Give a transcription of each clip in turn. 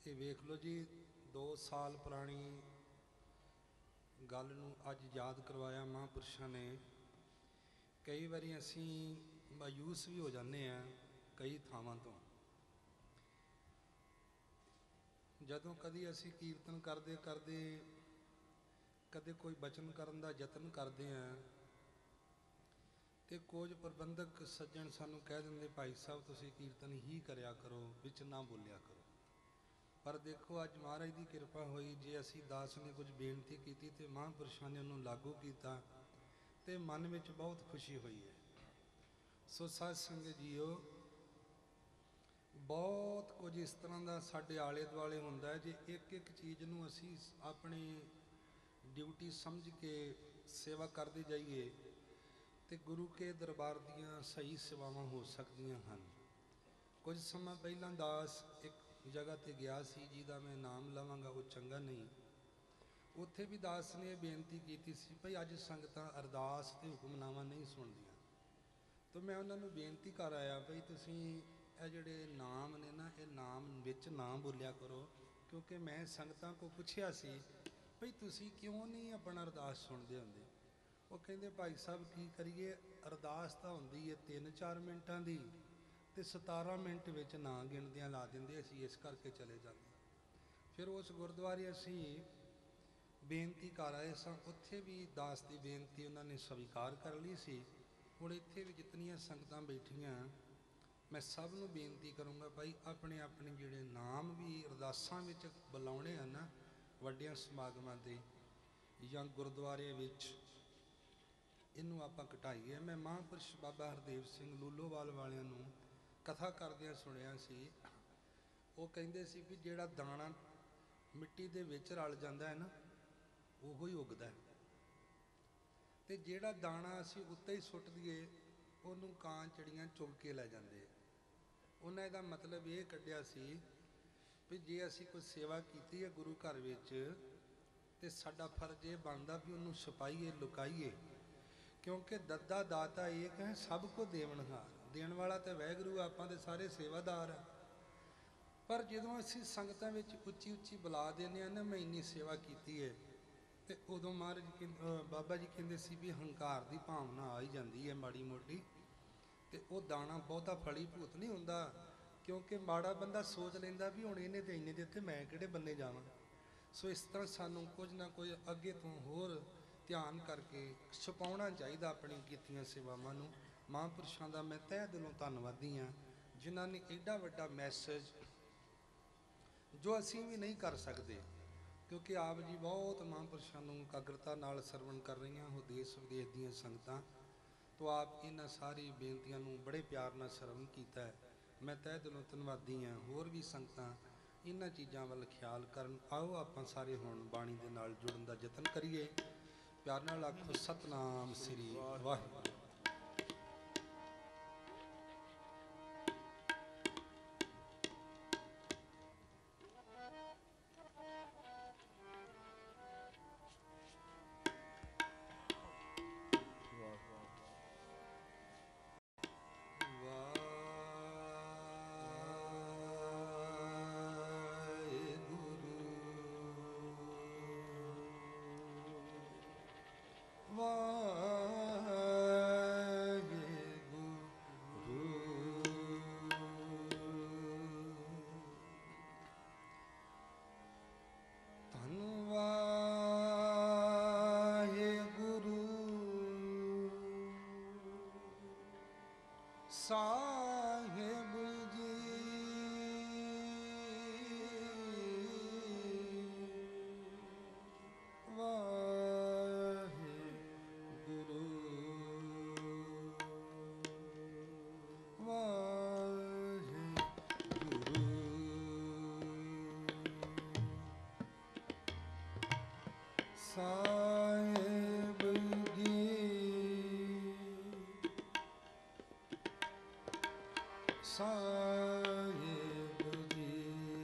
ये वेख लो जी 2 साल पुरानी गल नूं अज याद करवाया महापुरुषों ने। कई बारी असी मायूस भी हो जाते हैं कई थावां तो, जदों कदी असी कीर्तन करते करते कदे कोई बचन करन दा यतन करते हैं तो कुछ प्रबंधक सज्जन सानू कह देंगे भाई साहब तुसी कीर्तन ही करया करो, विच ना बोलिया करो। पर देखो अज महाराज की कृपा हुई, जे असी दास ने कुछ बेनती की तो महापुरुषों ने उन्होंने लागू किया तो मन में बहुत खुशी हुई है। सो साध संगत जीओ, बहुत कुछ इस तरह का साढ़े आले दुआले होंदा है। जे एक एक चीज़ नूं असी अपनी ड्यूटी समझ के सेवा करते जाइए तो गुरु के दरबार दियाँ सही सेवावां हो सकदियां हन। कुछ समय पहला दास एक जगह ते गया सी जिहदा मैं नाम लवांगा वो चंगा नहीं। उत्थे भी दास ने बेनती की सी भाई अज संगतां अरदास ते हुक्मनामा नहीं सुनदियां, तो मैं उन्होंने बेनती कर आया भाई तुसीं ये जिहड़े नाम ने ना ये नाम विच ना बोलिया करो, क्योंकि मैं संगतां को पुछया सी भाई तुसीं क्यों नहीं अपना अरदास सुनते होंदे। वो कहते भाई साहब की करिए, अरदास तो होंदी है 3-4 मिनटां दी ते 17 मिनट विच ना गिणदियां ला देंदे, असीं इस करके चले जाते। फिर उस गुरुद्वारे असीं बेनती कर आए सां, उत्थे भी दास की बेनती उन्होंने स्वीकार कर ली सी। हुण इत्थे भी जितनियां संगतां बैठियां मैं सब नूं बेनती करूँगा भाई अपने अपने जिहड़े नाम भी अरदासां विच बुलाउणे हैं ना वड्डियां समागमां ते जां गुरुद्वारे विच, इनू आपां घटाईए। मैं महापुरुष बाबा हरदेव सिंह लूलोवाल वालियां नूं कथा करदियां सुनिया सी, वो कहिंदे सी भी जिहड़ा दाना मिट्टी दे विच रल जांदा है ना उहो ही उगदा है, ते जिहड़ा दाना असीं उत्ते ही सुੱਟ दईए उहनूं ਕਾਂ चिड़ियां चुग के लै जांदे। उन्हां दा मतलब ये कढिया सी भी जे असीं कोई सेवा कीती है गुरु घर विच ते साडा फर्ज ये बनदा भी उहनूं छुपाईए लुकाईए, क्योंकि दद्दा दाता एक है सब को देवनहार, देण वाला तो वैगुरू, आपां दे सारे सेवादार हैं। पर जदों असीं संगतां विच उच्ची उच्ची बुला देने ना मैं इन्नी सेवा कीती है तो उदों महाराज बाबा जी कहंदे सी भी हंकार की भावना आ ही जाती है माड़ी मोटी, तो वह दाना बहुता फली भूत नहीं हुंदा, क्योंकि माड़ा बंदा सोच लैंदा भी हुण इहने ते इन्ने दित्ते मैं किहड़े बन्ने जावां। सो इस तरह सानूं कुछ ना कुछ अगे तो होर ध्यान करके छुपाउणा चाहिए अपनी कीतियां सेवावां नूं। महापुरुषों का मैं तह दिलों धन्नवादी हाँ जिन्हां ने एडा वड्डा मैसेज जो असीं भी नहीं कर सकते, क्योंकि आप जी बहुत महापुरुषों नूं एकाग्रता नाल सरवण कर रही हो देश विदेश दीयां संगतां, तो आप इन्हां सारी बेनतियां नूं बड़े प्यार नाल सरवण कीता है। मैं तह दिलों धन्नवादी हाँ। होर भी संगतां इन्हां चीज़ां वल ख्याल करन। आओ आपां सारे हुण बाणी दे नाल जुड़न दा यतन करिए। प्यार नाल आखो सतनाम श्री वाहिगुरू। साहिब जी वाहिगुरू वाहिगुरू। साहिब जी साहिब जी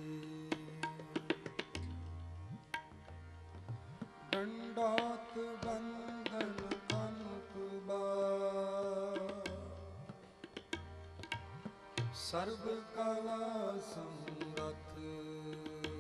दंडौत बंदन अनुपबा सर्व कला समरथ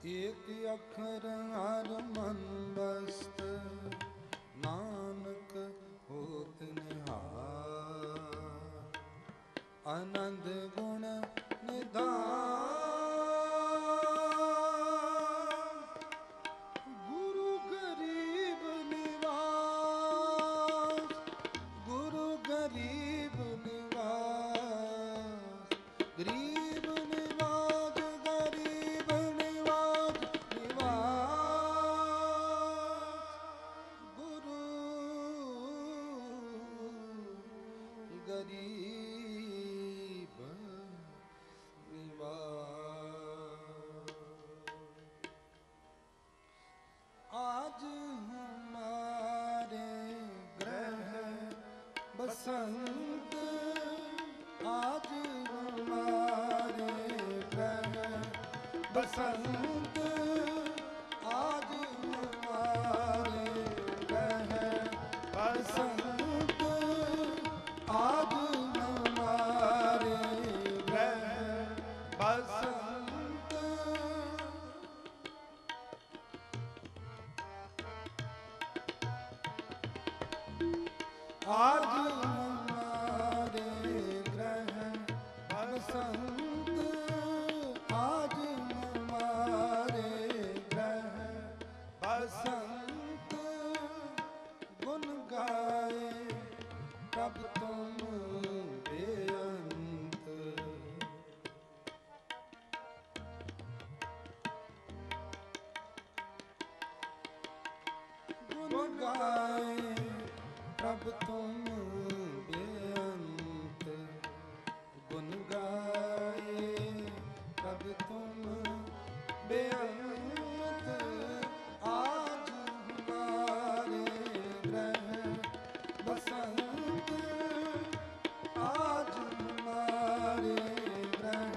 एक अखर हर मन बस्त, नानक होत निहार। आनंद गुण निधान, गुरु गरीब निवास, गुरु गरीब निवास, गरीब निवास, गरीब निवास, निवास गुरु गरीब निवास। आज हमारे ग्रह बसंत, आज हमारे ग्रह बसंत, आज हमारे ग्रह बसंत, आज हमारे ग्रह बसंत। आज हमारे ग्रह बसंत, आज हमारे ग्रह बसंत। गुन गाए तब तुम बेअंत, गुन गाए तब तुम बेअंत, गुन गाए तब तुम बेअंत। आज हमारे ग्रह बसंत, आज हमारे ग्रह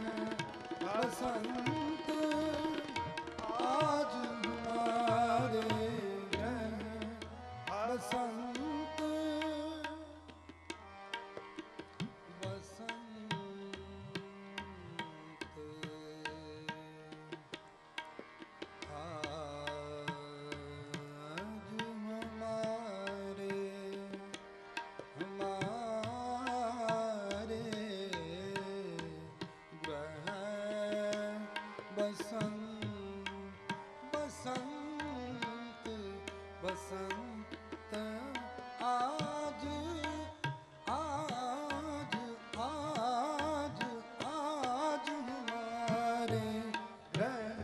बसंत, आज हमारे ग्रह बसंत। बसंत आज, आज, आज, आज हमारे ग्रह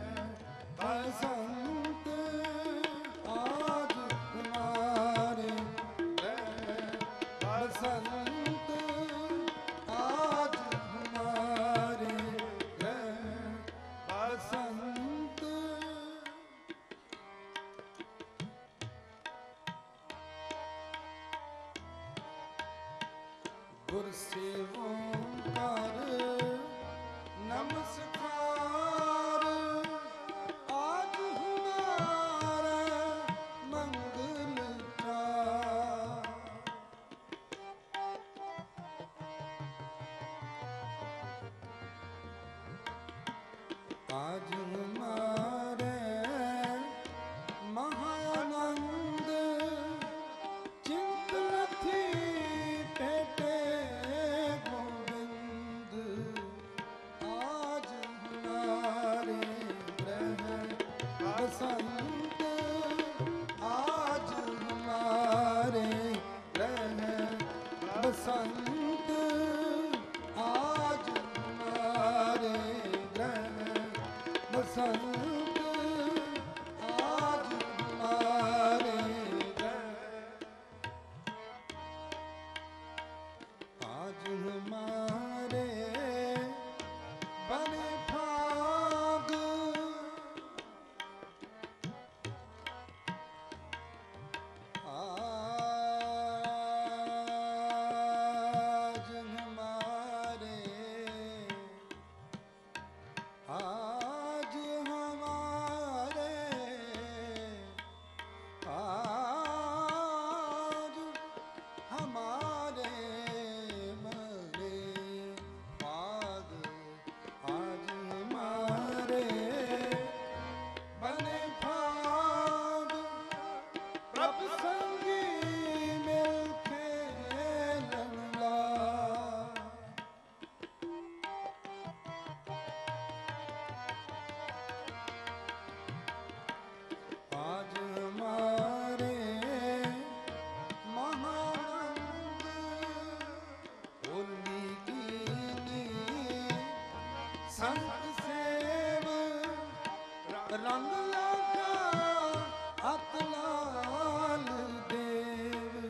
बसंत, आज हमारे ग्रह बसंत, आज हमारे ग्रह बसंत। गुर से ओंकार नमस्कार, आज हमारा मंगल चार। आज हमारे महानंद चिंत थी पेटे गोविंद। आज हमारे ग्रह बसंत, आज हमारे ग्रह बसंत, आज हमारे ग्रह बसंत, आज हमारे आज हमारे बने भाग। आज हमारे, आज हमारे रंग लागा अत लाल देव।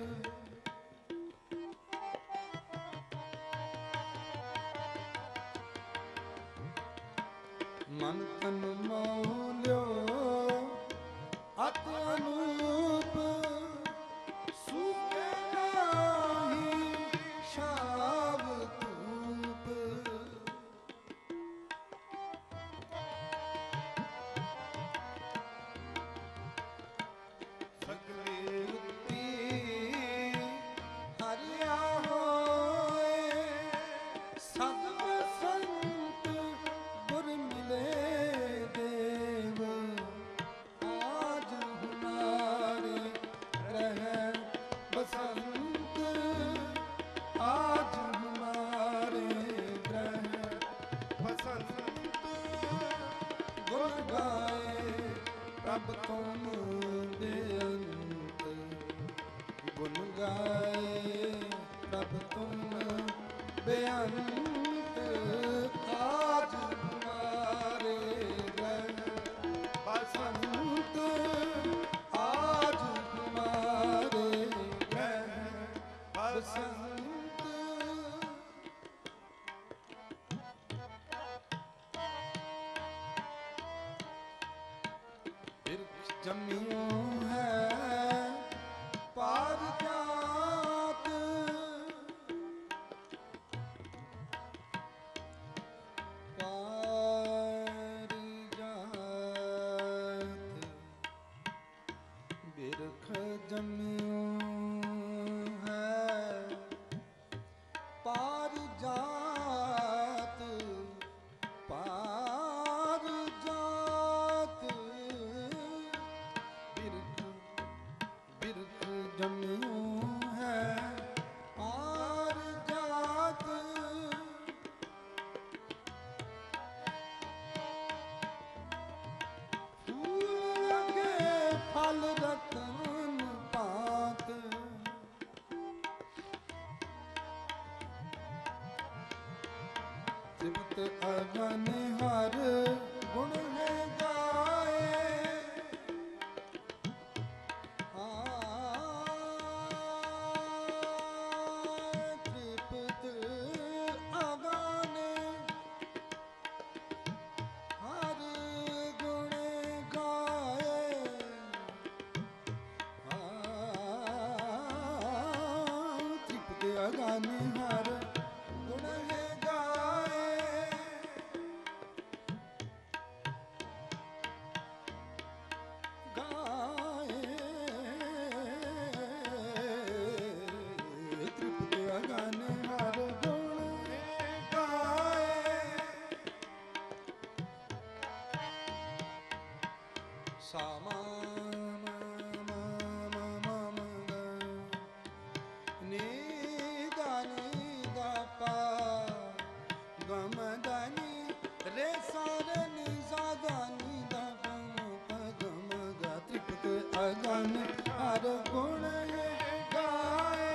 मन तन मौल्यो अत अनूप सूखे नाही शाव धूप। सगले उत्ती हरिया होए सद बसंत गुर मिले देव। आज हमारे ग्रह बसंत आज हमारे ग्रह बसंत गुण गाए प्रभ तुम बेअंत। गुण गाए प्रभ तुम बेअंत। आज हमारे ग्रह बसंत आज हमारे ग्रह बसंत। बिरख जमियों है पारिजात। पारिजात बिरख जमियों है पारिजात। पारिजात बिरख बिरख जमियों है पारिजात। फूल के फल रतन पात। त्रिपत अगन हर गुण है गाए। त्रिपत अगन हर गुण गाए। त्रिपत अगन हर गुण है गाए। गाए त्रिपत अगन हर गुण गाए। सामा नी दा पा गम दानी रे सारे नि सा दानी दा प गम गा। त्रिपत अगन हर गुण गाए।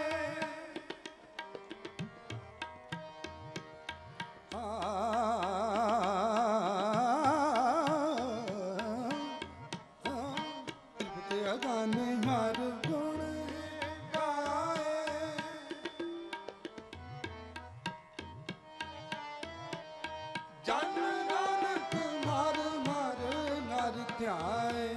त्रिपत अगन हर गुण गाए। जन नानक मर मर नर ध्याए।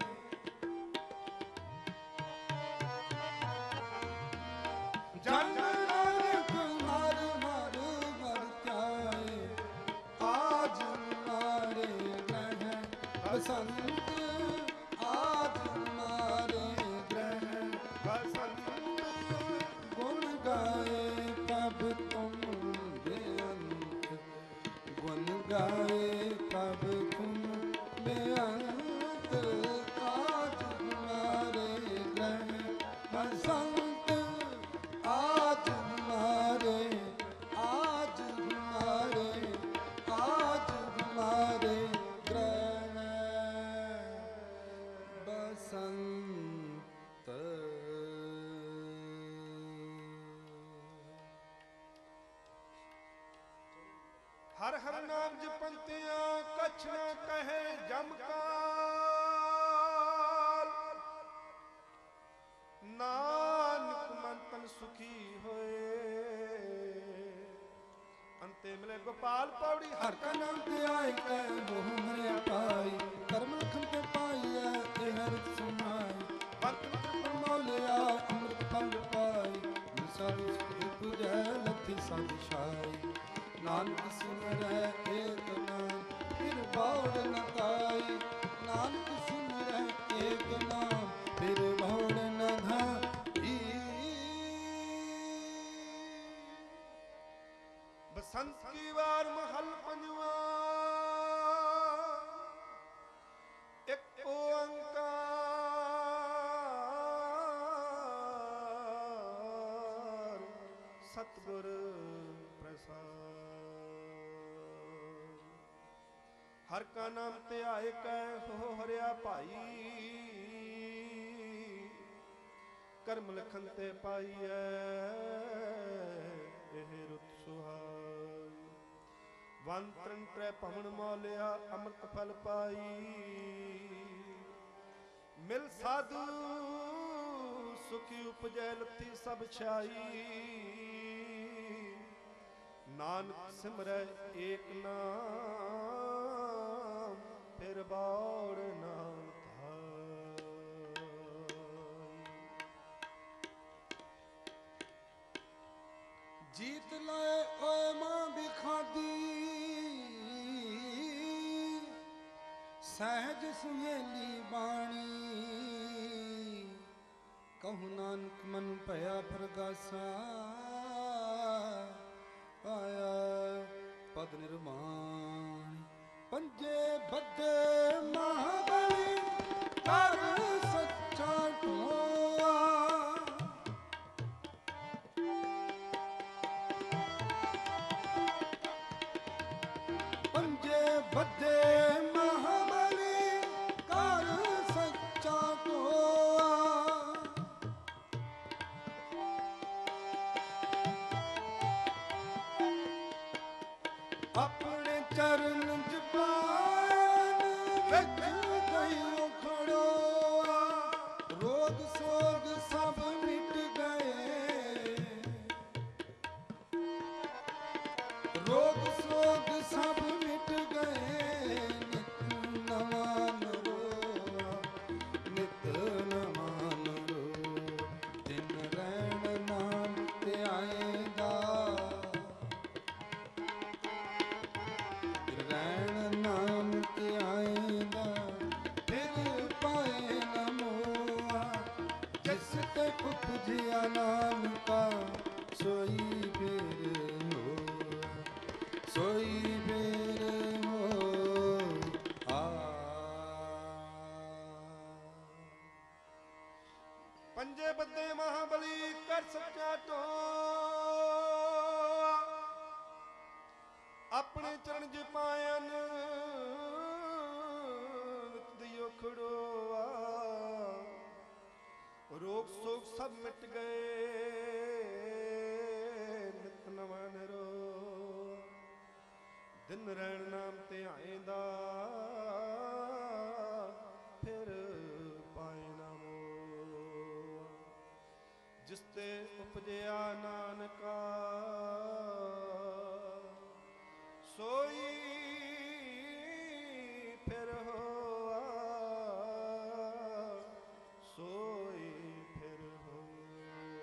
जन नानक मर मर नर ध्याए। आज हमारे ग्रह बसंत आज हमारे ग्रह बसंत। गुण गाए प्रभ तुम बेअंत। गुण गाए प्रभ तुम बेअंत। आज हमारे ग्रह बसंत आज हमारे आज हमारे आज हमारे ग्रह बसंत। हर हर नाम जपंतिया कछ न कहे जम का। गोपाल पौड़ी हर का नाम ते आए कै मोह मरिया पाई कर्म लखन ते पाई है ते हर सुनाई पंत पर मौलिया अमृत फल पाई निसारी सुख तुझे लथी साधिशाई नानक सिमरै एक नाम फिर बाढ़ न ताई नानक सिमरै एक नाम फिर बाढ़ न धाई बसंत की बार महल पंजवा एक ओंकार सतगुर प्रसाद हर का नाम ते आए कै हो हरिया भाई कर्म लखन ते पाईऐ ਇਹ ਰੁੱਤ ਸੁਹਾਈ ਵਨ ਤਰਨ ਤ੍ਰੈ ਭਵਨ ਮੌਲਿਆ ਅੰਮ੍ਰਿਤ ਫਲ ਪਾਈ ਮਿਲ ਸਾਧੂ ਸੁਖੀ ਉਪਜੈ ਲੱਥੀ ਸਭ ਛਾਈ ਨਾਨਕ ਸਿਮਰੈ ਏਕ ਨਾਮ ਫਿਰ ਬੌੜ ਨਾ जीत लाए ओए मां बिखादी सहज सुहेली बाणी कहूँ नानक मन भया प्रगासा आया पद निर्माण पंजे बद्दे महाबली कर सच्चा ढोआ पंजे बद्दे महाबली कर सच्चा ढोआ अपने चरण जपान विच गई खड़ो रोग सोग सब मिट गए रोग सोग सब मिट गए नित नवान रोआ नित नवान रो जिन रैण नाम ते आएगा रैण नाम ते आएगा फिर पाए न मोआ जिस ते उपजिया नाम का सोई बेर हो सोई बेर हो पंजे बद्दे महाबली कर सच्चा ढो अपने चरण ज पायन दियो खड़ोआ रोग सोग सब मिट गए नित नवन रो दिन रैण नाम ते आएंदा फिर पाए ना मोआ जिस ते उपजया नानका सोई फिर होआ सोई फिर हो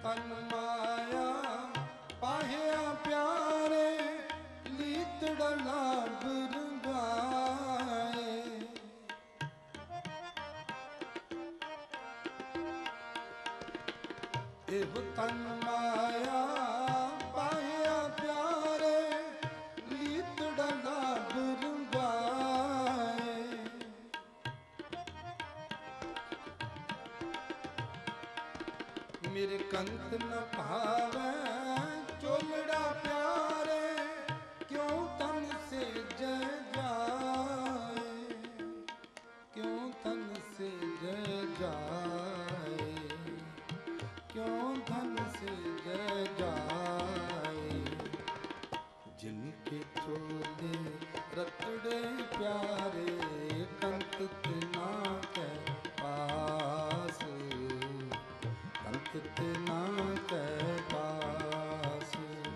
तन माया पाहिया प्यारे लीतड़ा लाभ रंगाए। एव तन माया पाहिया प्यारे लीतड़ा लाभ रंगाए। मेरे कंत न भावे चोलड़ा प्यारे क्यों तन से जय जाए। क्यों तन से जय जाए। क्यों तन से जय जाए। जिनके चोले रतड़े प्यारे कंत ना के पास। कितना के पास।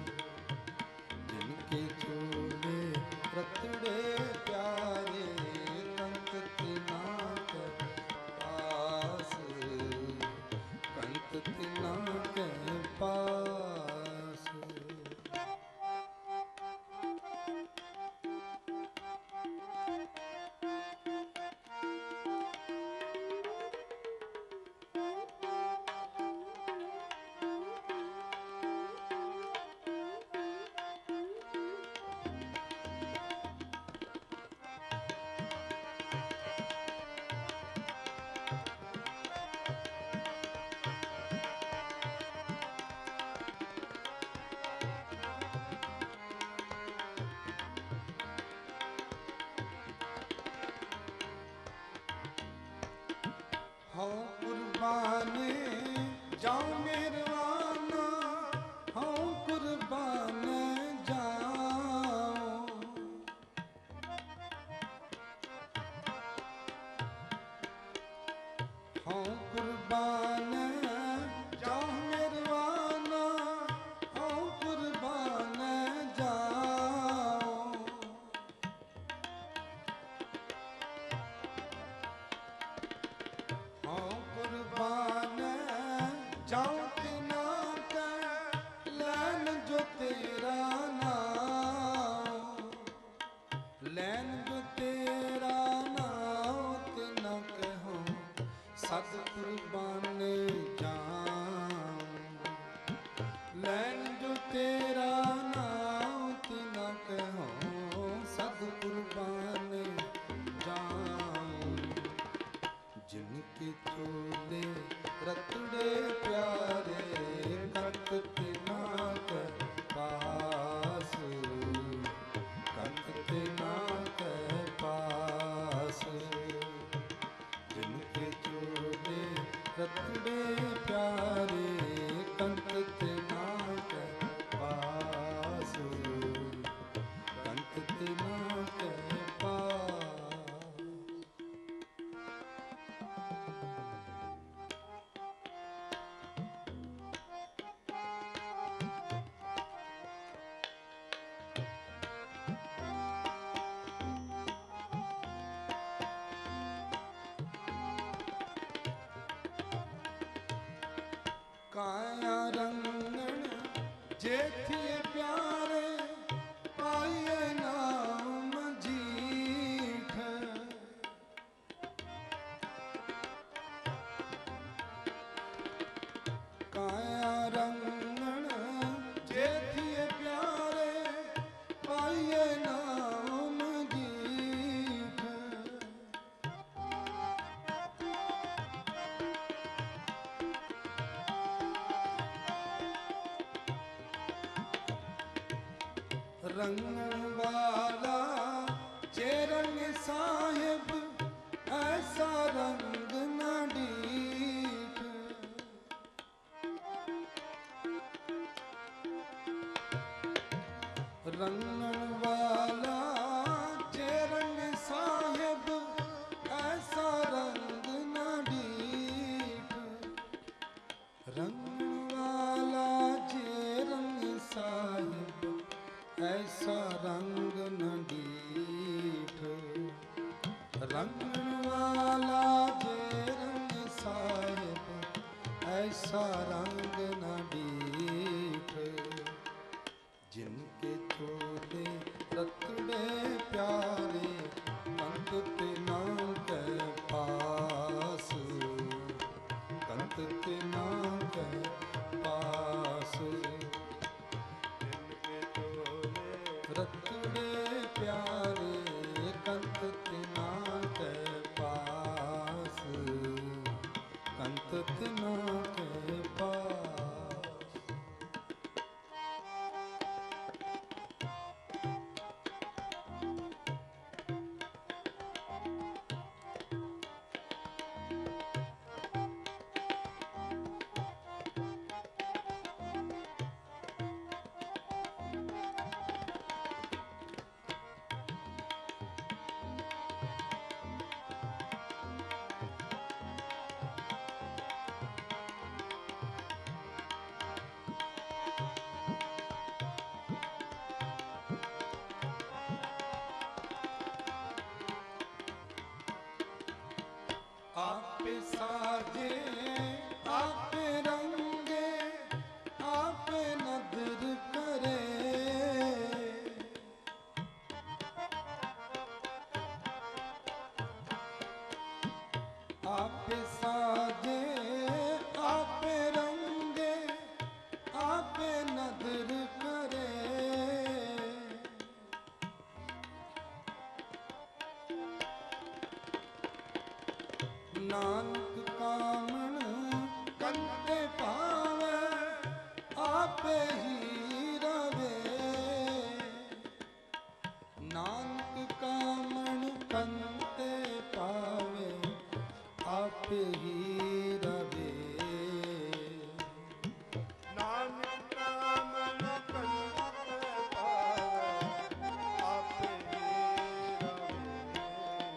जिनके चोले रतड़े प्यारे कंत कितना के पास। कंत कितना के पास। हूँ कुर्बाने जाऊँ मेरवाना। हूँ कुर्बाने जाऊँ। हूँ कुर्बाने जाऊँ मेरवाना। हूँ कुर्बाने जाऊँ। हूँ कुर्बान जाऊँ तिना के लैन जो तेरा नाम। लैन जो तेरा नाम तिना के हूँ सत कुर्बान जाऊँ। लैन जो तेरा नाम तिना के हूँ सत कुर्बान जाऊँ। जिनके चोले रतड़े प्यारे कंत तिना के पास। कंत तिना के पास। जिनके चोले रतड़े प्यारे कंत तिना के पास। कंत तिना के पास। काया रंगण जेठिए प्यारे पाइए नाम जीठ। काया रंगण जेठिए प्यारे पाइए नाम जीठ। रंगन वाला चेरन साहिब ऐसा रंग न डीठ। रंगन वाला चेरन साहिब ऐसा रंग न डीठ। रंगन वाला चेरन साहिब ऐसा रंग न डीठ। रंगन वाला जे रंग साहिब ऐसा रंग न रतड़े प्यारे कंत तिना के पास, कंत तिना के पास। आपे साजे आपे रंगे आपे नदर करे, आपे साजे आपे रंगे आपे नदर करे। नानक कामण कंते पावे आपे ही रवे, नानक कामण कंते पावे आपे ही रवे। नानक कामण कंते पावे आपे ही रवे।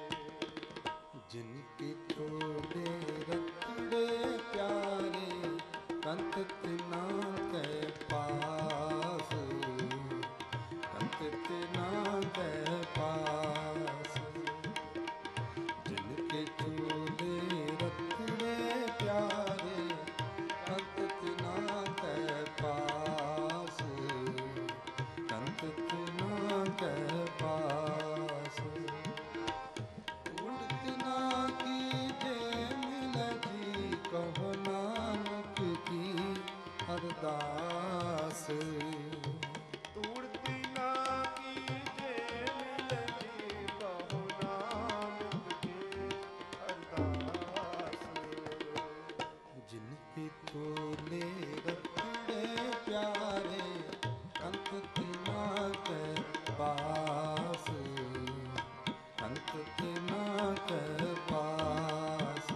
जिनके छोड़े रतड़े प्यारे कंत तिना के पास, कंत तिना के पास। जिनके छोड़े रतड़े प्यारे कंत तिना के पास, कंत तिना के पास। उड़तना कीजे मिल जी कहो नानक की अरदास। तूड़ती ना कीजे मिल जी कहो नानक की अरदास। जिनके चोले रतड़े प्यारे कंत तिना के पास, कंत तिना के पास।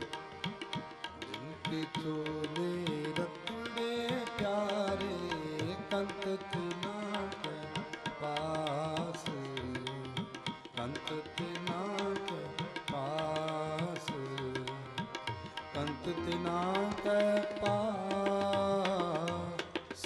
जिनके चोले रतड़े प्यारे कंत तिना के पास, कंत तिना के पास, कंत तिना के पास।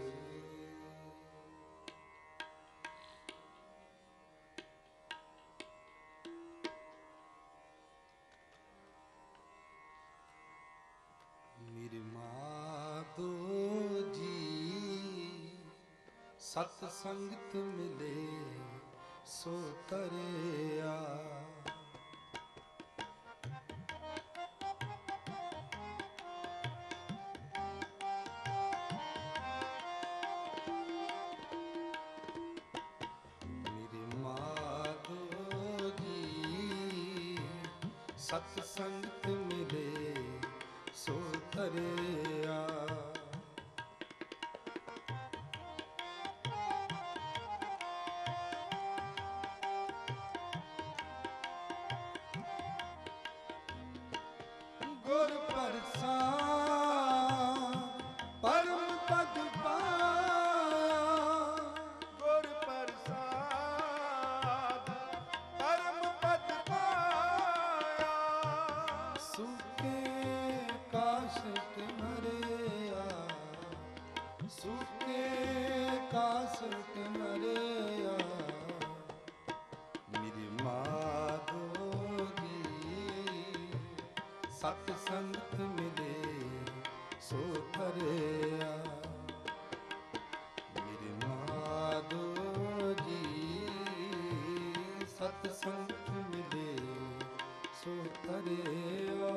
मेरे माधो जी सत संगत मिले सो तरिया, मेरे माधो जी सत संगत मिले सो तरिया। गुर प्रसाद परम पद पाया, गुर प्रसाद परम पद पाया। सुखे काशट मरिया, सुखे काशट मरिया। मेरी माधो जी सत संगत मिले सो तरिया। मेरे माधो जी सत संगत मिले सो तरिया।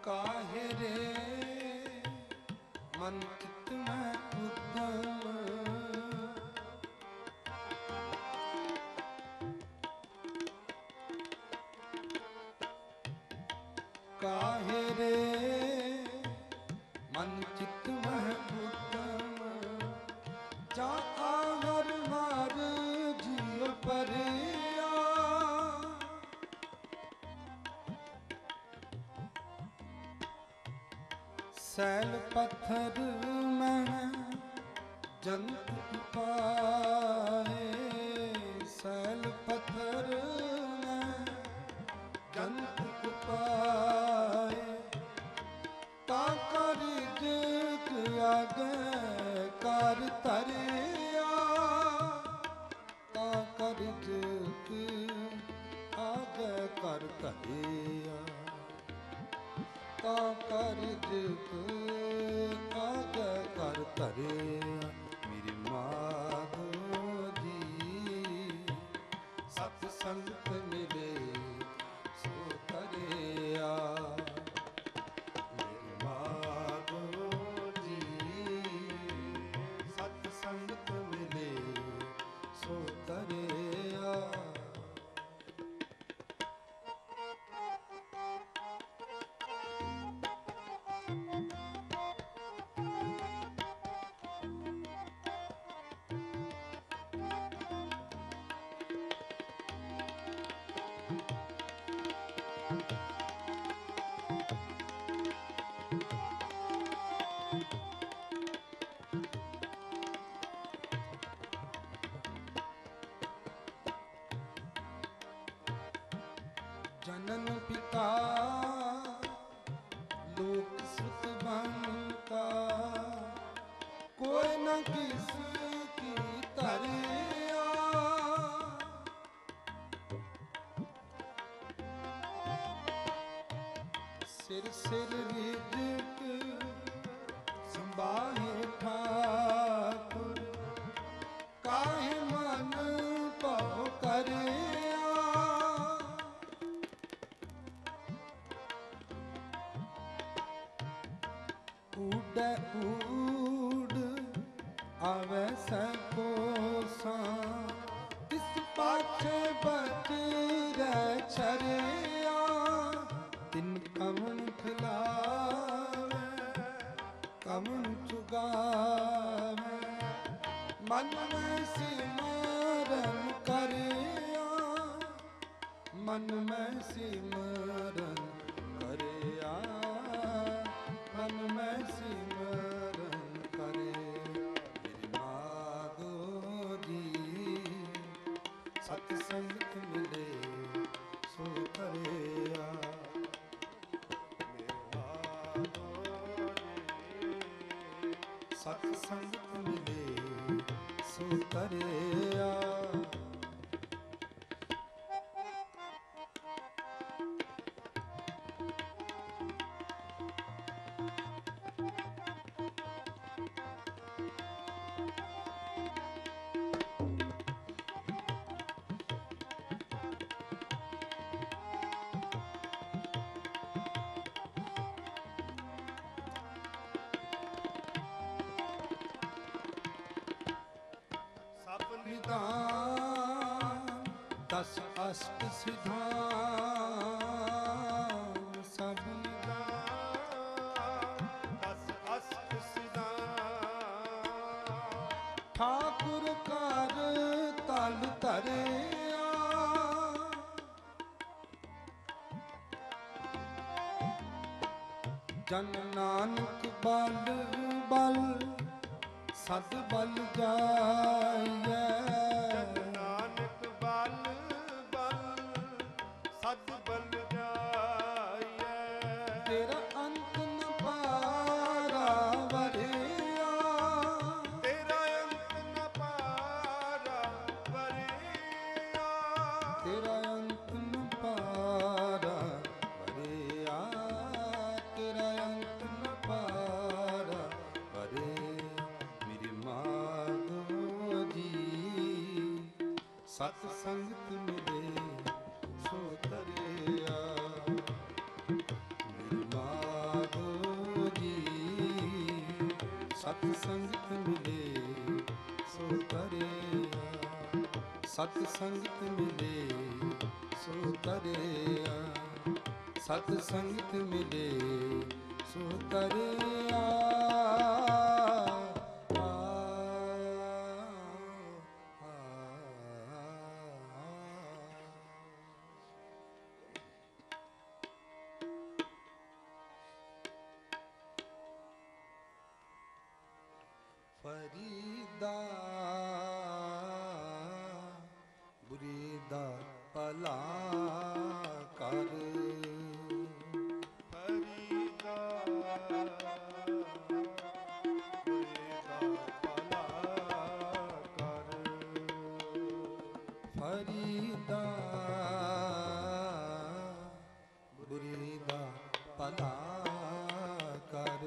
काहे रे मन चित में उद्यम, काहे रे मन चित में उद्यम, जा आवर मार जीव परिया, सैल पत्थर में जंत पाए, सैल पत्थर में जंत पाए, ताकर जित आगे कर तरिया, ताकर जित आगे कर तरिया, ताकर जित आगे कर तरिया। मेरी माधो जी सत्संग मिले सो तरिया, मेरी माधो जी सत्संग मिले सो तरिया। जनन पिता लोक सुत बनता, कोई न किसकी तरिया, सिर सिर रिजक संभाहे ठाकुर, काहे मन पाव करे, उड़ उड़ आवे सको सा, इस पाछे बच रह छरिया, दिन कमन खिलावे कमन चुगावे, मन में सिमरन करिया, मन में सिमरन करिया, मन में सिमरन करे। मेरी माधो जी सत्संग मिले सो तरिया, मेरी माधो जी सत्संग मिले सो तरिया। दस अष्ट सिद्धांत सब दस अष्ट सिद्धांत, ठाकुर कर तल तरिया, जन नानक बल बल सद बल जाइए, सद बल जाइए, तेरा अंत न पारा वरिया, तेरा अंत न पारा वरिया, तेरा अंत न पारा वरिया, तेरा अंत न पारा वरे। मेरी माधो जी सत्संग मिले सो तरिया, मेरी माधो ਸਤ ਸੰਗਤ ਮਿਲੇ ਸੋ ਤਰਿਆ, ਸਤ ਸੰਗਤ ਮਿਲੇ ਸੋ ਤਰਿਆ, ਸਤ ਸੰਗਤ ਮਿਲੇ ਸੋ ਤਰਿਆ। ਫਰੀਦਾ ਬੁਰੀ ਦਾ ਭਲਾ ਕਰ, ਫਰੀਦਾ ਬੁਰੀ ਦਾ ਭਲਾ ਕਰ, ਫਰੀਦਾ ਬੁਰੀ ਦਾ ਭਲਾ ਕਰ,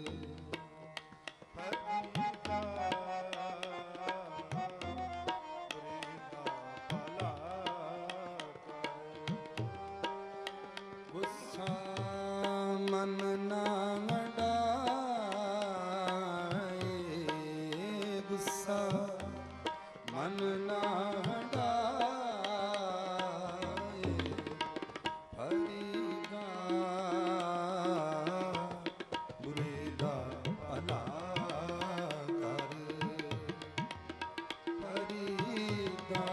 ਮਨ ਨਾ ਵਡਾਏ, ਗੁੱਸਾ ਮਨ ਨਾ ਵਡਾਏ, ਫਰੀਦਾ ਬੁਰੇ ਦਾ ਭਲਾ ਕਰ, ਫਰੀਦਾ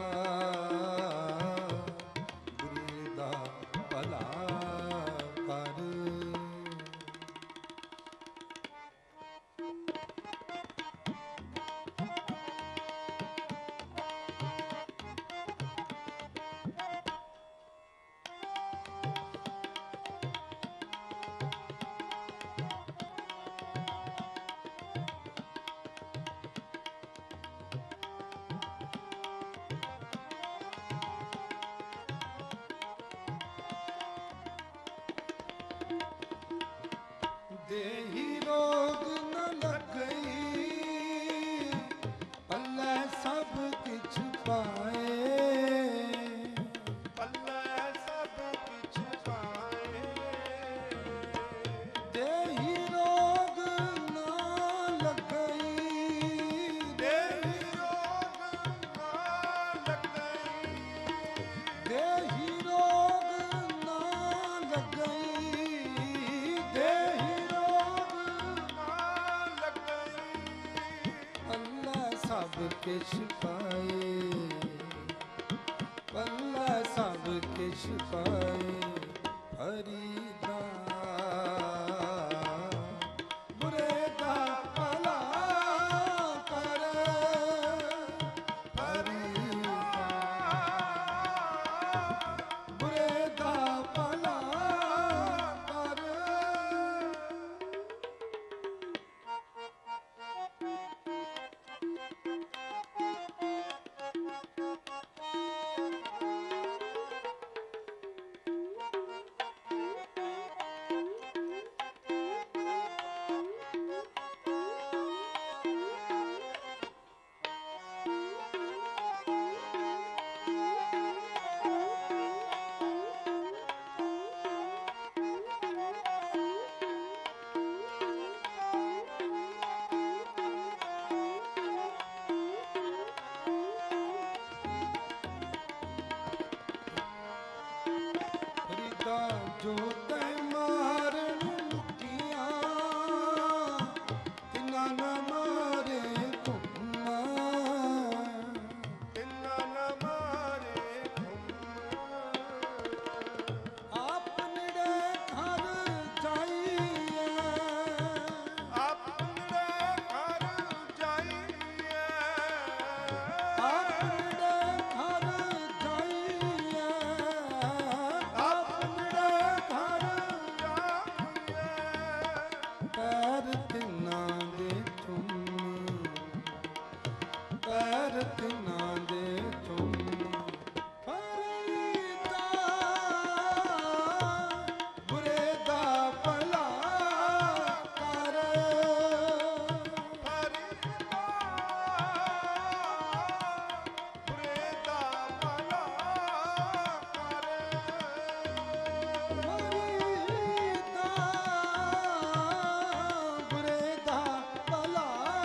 ਬੁਰੇ ਦਾ ਭਲਾ ਕਰ। ਦੇਹੀ ਰੋਗ ਨ ਲੱਗਈ, ਪੱਲੇ ਸਭ ਕਿਛ ਪਾਏ, ਪੱਲੇ ਸਭ ਕਿਛ ਪਾਏ, ਦੇਹੀ ਰੋਗ ਨ ਲੱਗਈ, ਦੇਹੀ ਰੋਗ ਨਾ ਲੱਗਈ, ਦੇਹੀ ਰੋਗ ਨ ਲੱਗਈ, ਦੇਹੀ ਰੋਗ ਨਾ ਲੱਗਈ, ਪੱਲੇ ਸਭ ਕਿਛ ਪਾਏ, ਪੱਲੇ ਸਭ ਕਿਛ ਪਾਏ, ਫਰੀਦਾ ਬੁਰੇ ਦਾ ਭਲਾ ਕਰ, ਫਰੀਦਾ ਬੁਰੇ ਦਾ ਭਲਾ ਕਰ। ਜੋ ਤੈ ਮਾਰਨ ਮੁਕੀਆਂ, ਤਿਨਾ ਨਾ ਮਾਰੇ ਤੁਮ, ਤਿੰਨਾ ਨਾ ਮਾਰੇ ਤੁਮ, ਆਪਨੜੇ ਘਰ ਜਾਈਏ, ਆਪਨੜੇ ਘਰ ਜਾਈਏ, ਆਪਨੜੇ ਘਰ ਜਾਈਏ, ਆਪਨੜੇ ਘਰ ਜਾਈਏ, ਪੈਰ ਤਿੰਨਾ ਦੇ ਚੁੰਮ, ਪੈਰ ਤਿੰਨਾ ਦੇ ਚੁੰਮ, ਫਰੀਦਾ ਬੁਰੇ ਦਾ ਭਲਾ ਕਰ, ਫਰੀਦਾ ਬੁਰੇ ਦਾ ਭਲਾ ਕਰ, ਫਰੀਦਾ ਬੁਰੇ ਦਾ ਭਲਾ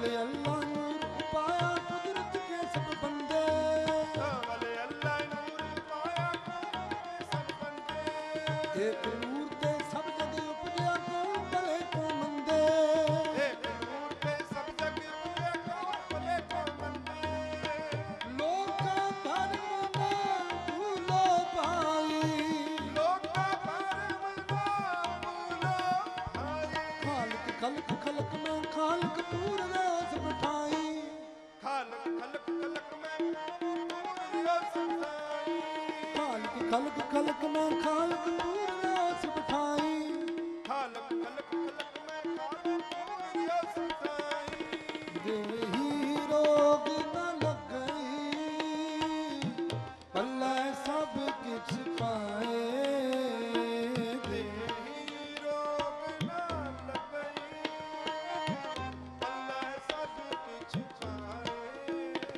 भले अल्लाह नूर पाया कुदरत के सब बंदे, भले अल्लाह नूर पाया कुदरत के सब बंदे। एक नूर ते सब जग उपजया कौन भले को मंदे, एक नूर ते सब जग उपजया कौन भले को मंदे। लोक धर्म ना भूलो भाई, लोक धर्म ना भूलो भाई। खालक खलक खलक में खालक पूर रस बिठाई, खालक खलक खलक में पूरी रस बिठाई। खालक खलक खलक में खालक पूर रस बिठाई, खालक खलक खलक में खालक पूरी रस बिठाई। देही रोग न लगई पल्ले सब किछ पाए, देही रोग ना लगई अल्लाह सब किछ पाए।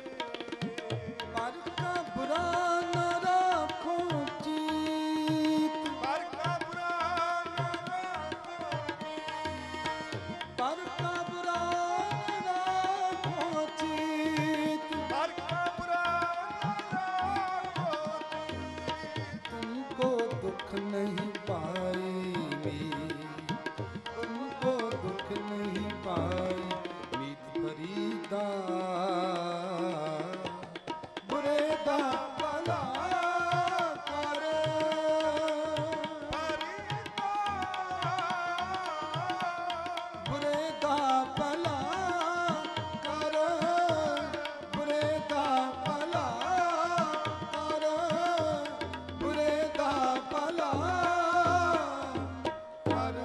पर का बुरा न राखो चीत, पर का बुरा न राखो चीत। पर का बुरा न राखो चीत, पर का बुरा न राखो चीत। तुमको दुख नहीं पाएगी, तुमको दुख नहीं पाई मीत फरीदा, बुरे दा भला कर, बुरे दा भला कर, बुरे दा भला कर, बुरे दा भला कर।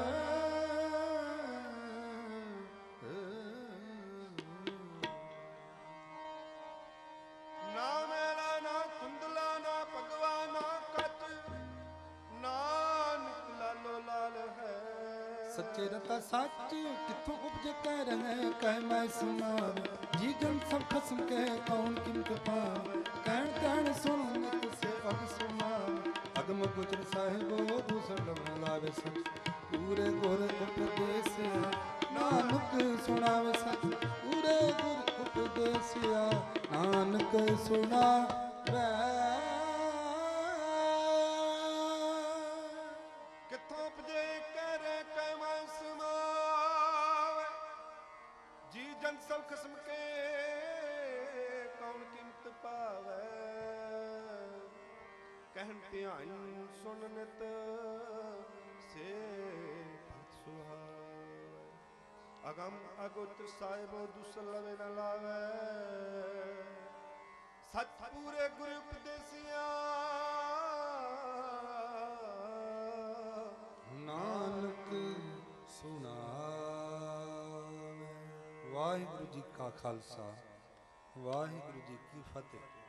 ਨਾ ਮੈਲਾ ਨਾ ਧੁੰਦਲਾ ਨਾ ਭਗਵਾ ਨਾ ਕੱਚ, ਨਾਨਕ ਲਾਲੋ ਲਾਲ ਹੈ। सच्चे रता सच किथों उपजे कह रहे कह मैं सुनाव, जी जन सब खसम के कौन किमत पाव, कहन कहन सुन मत से पग सुनाव, अगम गुजर साहिबो दूसर लवन लावे सच, पूरे गुर उपदेश नानक सुनावे सच, पूरे गुर उपदेश नानक सुनावे। ਕਿੱਥੋਂ ਉਪਜੇ ਕਹਿ ਕਹਿ ਮੈਂ ਸਮਾਵੇ, ਜੀ ਜਨ ਸਭ ਕਿਸਮ ਕੇ ਕੌਣ ਕੀਮਤ ਪਾਵੇ। ਕਹਿਣ ਧਿਆਨ ਸੁਣ ਨਿਤ ਸੇ ਭਗਤ ਸੁਹਾਵੇ, ਅਗਮ ਅਗੋਚਰ ਸਾਹਿਬੋ ਦੂਸਰ ਲਵੇ ਨ ਲਾਵੇ। ਸੱਚ ਪੂਰੇ ਗੁਰ ਉਪਦੇਸਿਆ ਨਾਨਕ ਸੁਣਾਵੇ। ਵਾਹਿਗੁਰੂ ਜੀ ਕਾ ਖਾਲਸਾ, ਵਾਹਿਗੁਰੂ ਜੀ ਕੀ ਫਤਿਹ।